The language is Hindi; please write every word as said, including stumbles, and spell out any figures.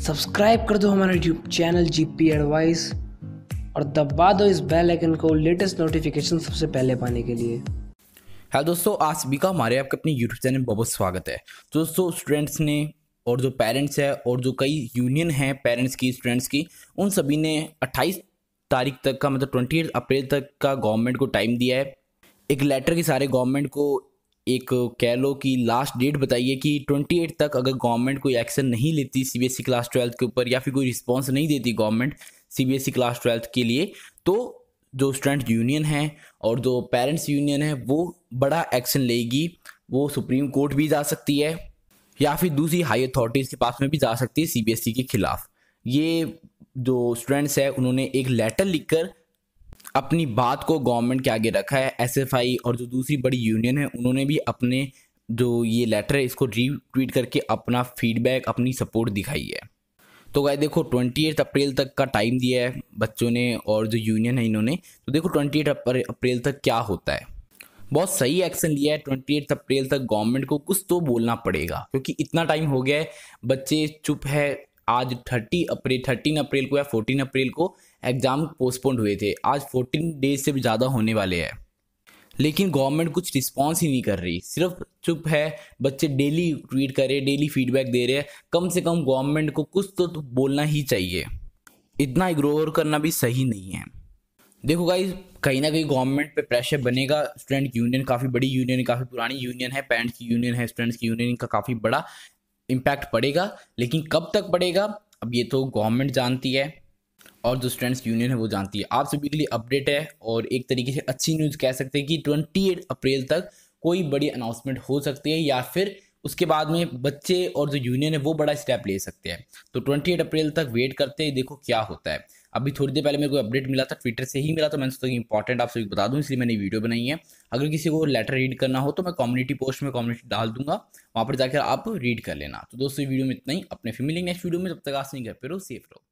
सब्सक्राइब कर दो हमारा यूट्यूब चैनल जीपी एडवाइस और दबा दो इस बेल आइकन को लेटेस्ट नोटिफिकेशन सबसे पहले पाने के लिए। हेलो दोस्तों, आज सभी का हमारे आपके अपने यूट्यूब चैनल में बहुत स्वागत है। तो दोस्तों, स्टूडेंट्स ने और जो पेरेंट्स है और जो कई यूनियन हैं पेरेंट्स की, स्टूडेंट्स की, उन सभी ने अट्ठाईस तारीख तक का मतलब अट्ठाईस अप्रैल तक का गवर्नमेंट को टाइम दिया है। एक लेटर के सारे गवर्नमेंट को एक कह लो कि लास्ट डेट बताइए कि अट्ठाईस तक अगर गवर्नमेंट कोई एक्शन नहीं लेती सीबीएसई क्लास ट्वेल्थ के ऊपर या फिर कोई रिस्पॉन्स नहीं देती गवर्नमेंट सीबीएसई क्लास ट्वेल्थ के लिए, तो जो स्टूडेंट यूनियन है और जो पेरेंट्स यूनियन है वो बड़ा एक्शन लेगी। वो सुप्रीम कोर्ट भी जा सकती है या फिर दूसरी हाई अथॉरिटीज़ के पास में भी जा सकती है सीबीएसई के खिलाफ। ये जो स्टूडेंट्स है उन्होंने एक लेटर लिखकर अपनी बात को गवर्नमेंट के आगे रखा है। एसएफआई और जो दूसरी बड़ी यूनियन है उन्होंने भी अपने जो ये लेटर है इसको रीट्वीट करके अपना फीडबैक, अपनी सपोर्ट दिखाई है। तो गाइस देखो, अट्ठाईस अप्रैल तक का टाइम दिया है बच्चों ने और जो यूनियन है इन्होंने। तो देखो अट्ठाईस अप्रैल तक क्या होता है। बहुत सही एक्शन लिया है। अट्ठाईस अप्रैल तक गवर्नमेंट को कुछ तो बोलना पड़ेगा क्योंकि इतना टाइम हो गया है, बच्चे चुप है। आज तीस अप्रैल तेरह अप्रैल को या चौदह अप्रैल को एग्जाम पोस्टपोन्ड हुए थे। आज चौदह डेज से भी ज़्यादा होने वाले हैं, लेकिन गवर्नमेंट कुछ रिस्पॉन्स ही नहीं कर रही, सिर्फ चुप है। बच्चे डेली ट्वीट कर रहे, डेली फीडबैक दे रहे हैं। कम से कम गवर्नमेंट को कुछ तो, तो बोलना ही चाहिए। इतना इग्नोर करना भी सही नहीं है। देखो गाइस, कहीं ना कहीं गवर्नमेंट पे प्रेशर बनेगा। स्टूडेंट यूनियन काफ़ी बड़ी यूनियन है, काफ़ी पुरानी यूनियन है, पेरेंट्स की यूनियन है, स्टूडेंट्स की यूनियन का काफ़ी बड़ा इम्पैक्ट पड़ेगा। लेकिन कब तक पड़ेगा अब ये तो गवर्नमेंट जानती है और जो स्टूडेंट्स यूनियन है वो जानती है। आप सभी के लिए अपडेट है और एक तरीके से अच्छी न्यूज़ कह सकते हैं कि अट्ठाईस अप्रैल तक कोई बड़ी अनाउंसमेंट हो सकती है या फिर उसके बाद में बच्चे और जो यूनियन है वो बड़ा स्टेप ले सकते हैं। तो अट्ठाईस अप्रैल तक वेट करते हैं, देखो क्या होता है। अभी थोड़ी देर पहले मेरे को अपडेट मिला था, ट्विटर से ही मिला, तो मैंने सोचा कि इंपॉर्टेंट आप सभी को बता दूं, इसलिए मैंने वीडियो बनाई है। अगर किसी को लेटर रीड करना हो तो मैं कम्युनिटी पोस्ट में कम्युनिटी डाल दूंगा, वहाँ पर जाकर आप रीड कर लेना। तो दोस्तों वीडियो में इतना ही। अपने फिर मिलेंगे नेक्स्ट वीडियो में, तब तक आप नहीं घर पे रहो, सेफ रहो।